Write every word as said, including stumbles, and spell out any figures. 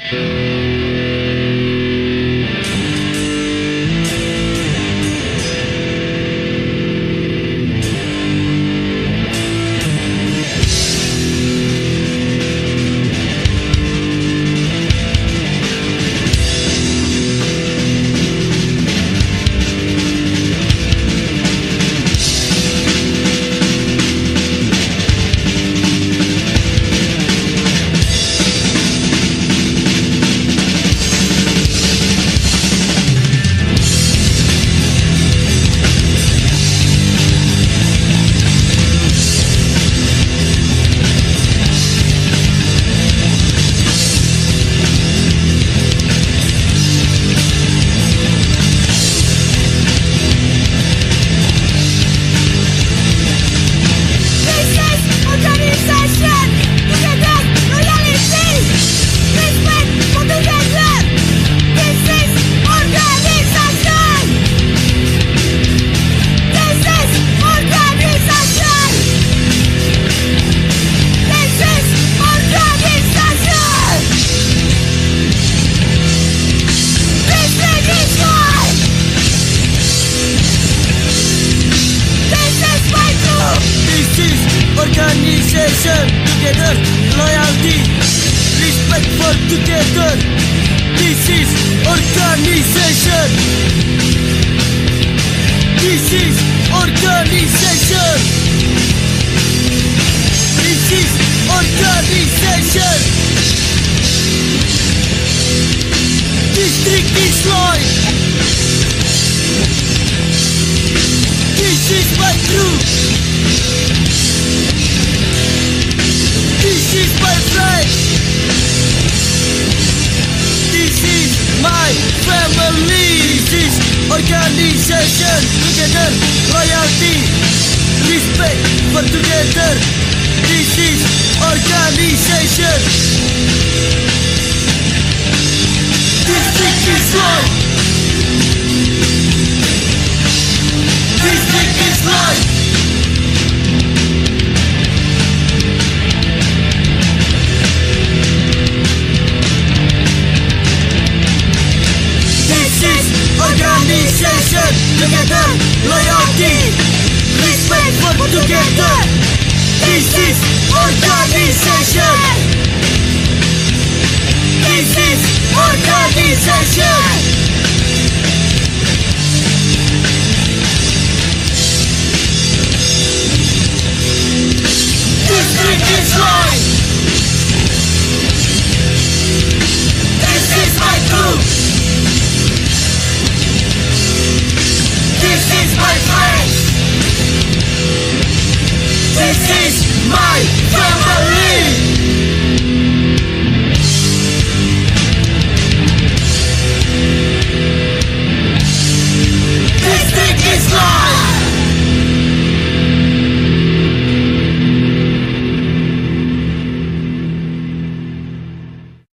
Organization, together, loyalty, respect for together. This is organization. This is organization. This is organization. District is loyal. This is my group. This is my friend. This is my family. This is organization, together, loyalty, respect for together. This is organization. District is life. District is life. Organization, together, loyalty, respect for together. This is organization. This is organization. District is life. This is my group. This is my friends. This is my family.